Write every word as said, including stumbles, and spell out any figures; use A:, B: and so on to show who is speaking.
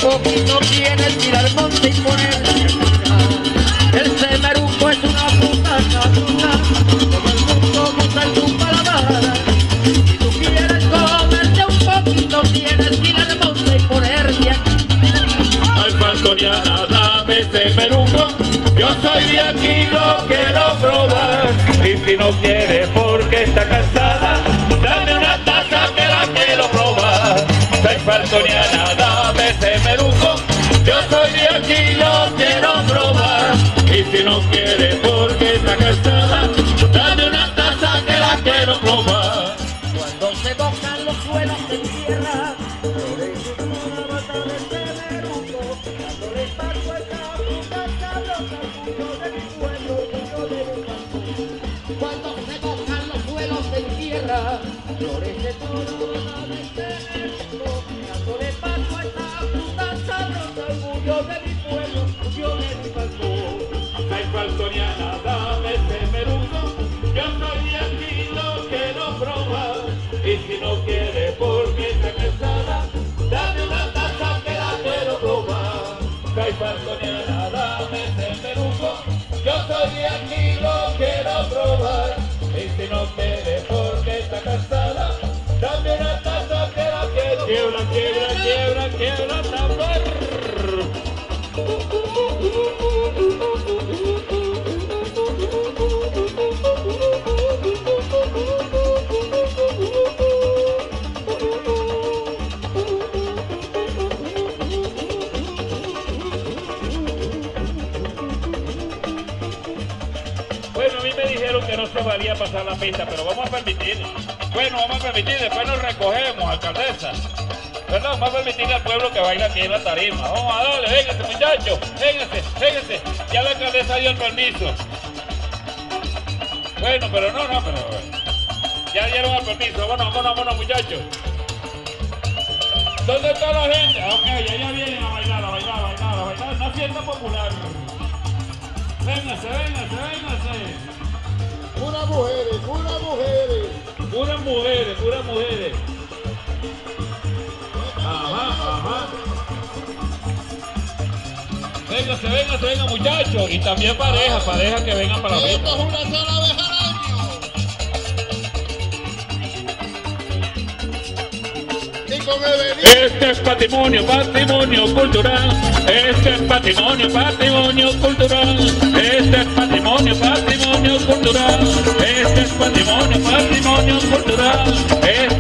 A: poquito quieres ir al monte y ponerse a cantar. El semeruco es una puta cabrona, todo el mundo usa en tu paladar. Si tú quieres comerte un poquito, tienes que ir al monte y ponerte a cantar.
B: Ay, Falconiana, dame semeruco, yo soy de aquí, lo quiero probar. Y si no quiere porque está cansada, dame una taza que la quiero probar. Ay, Falconiana, dame semeruco, yo soy de aquí, lo quiero probar. Y si no quiere porque está cansada, dame una taza que la quiero probar.
A: Cuando se tocan los suelos en tierra, florece una mata de semeruco, dándole paso a esa fruta sabrosa, orgullo de mi pueblo, orgullo de mi canto. Cuando se tocan los suelos en tierra, florece una mata de semeruco, dándole paso a esa fruta sabrosa, orgullo de mi pueblo, orgullo de mi canto.
B: Ay, Falconiana, dame semeruco, yo soy de aquí, lo quiero probar. Y si no quiere porque está cansada, dame una taza que la quiero probar. Ay, Falconiana, dame semeruco, yo soy de aquí, lo quiero probar. Y si no quiere porque está cansada, dame una taza que la quiero probar. Quiebra, quiebra, quiebra, quiebra, tambor. Bueno, a mí me dijeron que no se valía pasar la pista, pero vamos a permitir. Bueno, vamos a permitir, después nos recogemos, alcaldesa. Perdón, vamos a permitirle al pueblo que baila aquí en la tarima. Vamos a darle, véngase muchachos, véngase, véngase. Ya la alcaldesa dio el permiso. Bueno, pero no, no, pero... ya dieron el permiso, vámonos, vámonos, vámonos muchachos. ¿Dónde está la gente? Ok, allá vienen a bailar, a bailar, a bailar, a bailar. Una fiesta popular. Véngase, véngase, véngase.
C: Puras mujeres, puras mujeres.
B: Puras mujeres, puras mujeres. Ajá, ajá. Véngase, véngase, venga muchachos. Y también parejas, parejas que vengan para la fiesta.
C: Esto es una sola vez al año. Y con el Benito.
B: Este es patrimonio, patrimonio cultural. Este es patrimonio, patrimonio cultural. Este es patrimonio, patrimonio cultural. Este es patrimonio, patrimonio cultural. Este